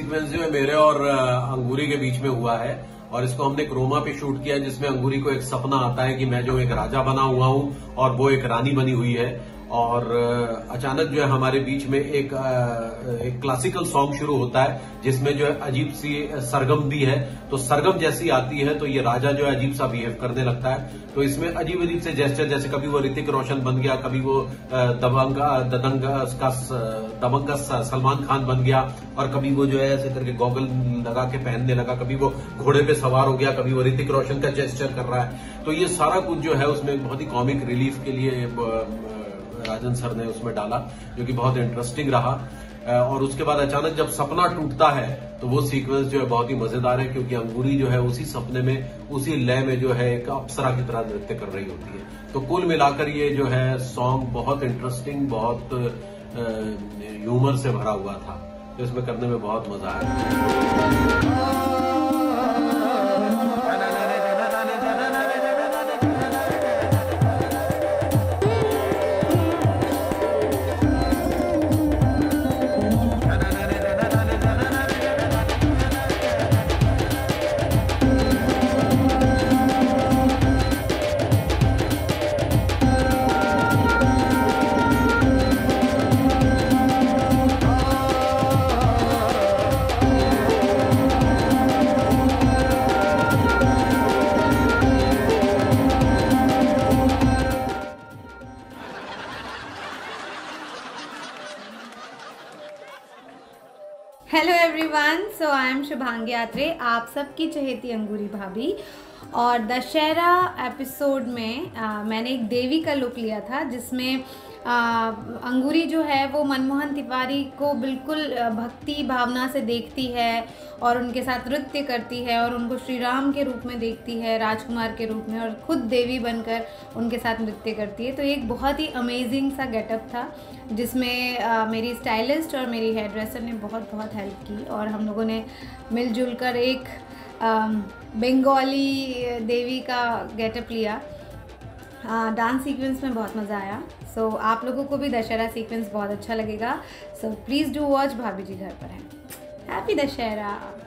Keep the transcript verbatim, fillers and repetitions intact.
Sequence जो है मेरे और अंगूरी के बीच में हुआ है और इसको हमने क्रोमा पे शूट किया है, जिसमें अंगूरी को एक सपना आता है कि मैं जो एक राजा बना हुआ हूं और वो एक रानी बनी हुई है। और अचानक जो है हमारे बीच में एक एक क्लासिकल सॉन्ग शुरू होता है जिसमें जो है अजीब सी सरगम भी है। तो सरगम जैसी आती है तो ये राजा जो है अजीब सा बिहेव करने लगता है। तो इसमें अजीब अजीब से जेस्चर, जैसे कभी वो ऋतिक रोशन बन गया, कभी वो दबंग दबंग का दबंग सलमान खान बन गया, और कभी वो जो है ऐसे करके गॉगल लगा के पहनने लगा, कभी वो घोड़े पे सवार हो गया, कभी वो ऋतिक रोशन का जेस्चर कर रहा है। तो ये सारा कुछ जो है उसमें बहुत ही कॉमिक रिलीफ के लिए राजन सर ने उसमें डाला, जो कि बहुत इंटरेस्टिंग रहा। और उसके बाद अचानक जब सपना टूटता है तो वो सीक्वेंस जो है बहुत ही मजेदार है, क्योंकि अंगूरी जो है उसी सपने में, उसी लय में जो है एक अप्सरा की तरह नृत्य कर रही होती है। तो कुल मिलाकर ये जो है सॉन्ग बहुत इंटरेस्टिंग, बहुत ह्यूमर से भरा हुआ था, तो इसमें करने में बहुत मजा आया। Hello everyone, so I am Shubhangi Atre, आप सबकी चहेती अंगूरी भाभी। और दशहरा एपिसोड में आ, मैंने एक देवी का लुक लिया था, जिसमें आ, अंगूरी जो है वो मनमोहन तिवारी को बिल्कुल भक्ति भावना से देखती है और उनके साथ नृत्य करती है और उनको श्री राम के रूप में देखती है, राजकुमार के रूप में, और खुद देवी बनकर उनके साथ नृत्य करती है। तो एक बहुत ही अमेजिंग सा गेटअप था, जिसमें आ, मेरी स्टाइलिस्ट और मेरी हेयर ड्रेसर ने बहुत बहुत हेल्प की और हम लोगों ने मिलजुल कर एक बंगाली देवी का गेटअप लिया। डांस सीक्वेंस में बहुत मज़ा आया। सो so, आप लोगों को भी दशहरा सीक्वेंस बहुत अच्छा लगेगा। सो प्लीज़ डू वॉच भाभी जी घर पर हैं। हैप्पी दशहरा।